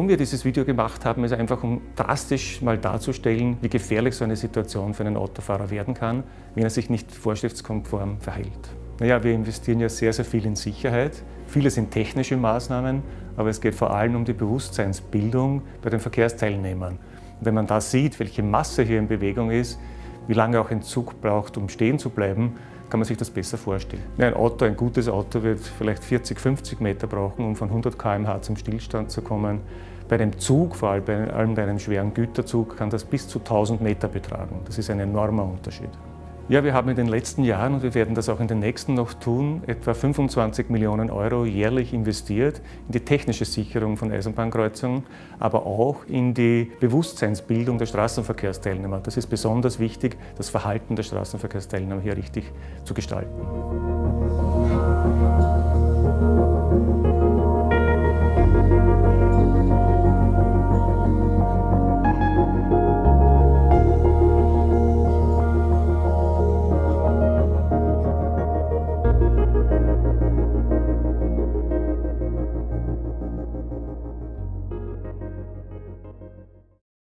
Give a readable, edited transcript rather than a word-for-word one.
wir dieses Video gemacht haben, ist einfach, um drastisch mal darzustellen, wie gefährlich so eine Situation für einen Autofahrer werden kann, wenn er sich nicht vorschriftskonform verhält. Naja, wir investieren ja sehr, sehr viel in Sicherheit. Viele sind technische Maßnahmen, aber es geht vor allem um die Bewusstseinsbildung bei den Verkehrsteilnehmern. Und wenn man da sieht, welche Masse hier in Bewegung ist, wie lange auch ein Zug braucht, um stehen zu bleiben, kann man sich das besser vorstellen. Ja, ein gutes Auto wird vielleicht 40, 50 Meter brauchen, um von 100 km/h zum Stillstand zu kommen. Bei einem Zug, vor allem bei einem schweren Güterzug, kann das bis zu 1000 Meter betragen. Das ist ein enormer Unterschied. Ja, wir haben in den letzten Jahren, und wir werden das auch in den nächsten noch tun, etwa 25 Millionen Euro jährlich investiert in die technische Sicherung von Eisenbahnkreuzungen, aber auch in die Bewusstseinsbildung der Straßenverkehrsteilnehmer. Das ist besonders wichtig, das Verhalten der Straßenverkehrsteilnehmer hier richtig zu gestalten.